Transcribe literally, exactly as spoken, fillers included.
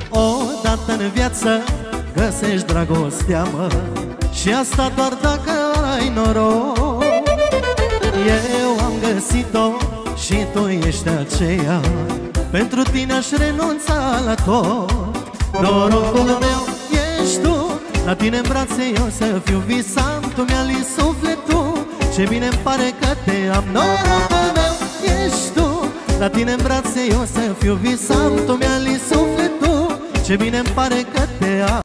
Odată în viață găsești dragostea, mă, și asta doar dacă ai noroc. Eu am găsit-o și tu ești aceea, pentru tine aș renunța la tot. Norocul meu ești tu, la tine în brațe eu să fiu visam. Tu mi-a lins sufletul, ce bine-mi pare că te am. Norocul meu ești tu, la tine în brațe eu să fiu visam. Tu mi-a lins sufletul, ce bine-mi pare că te am.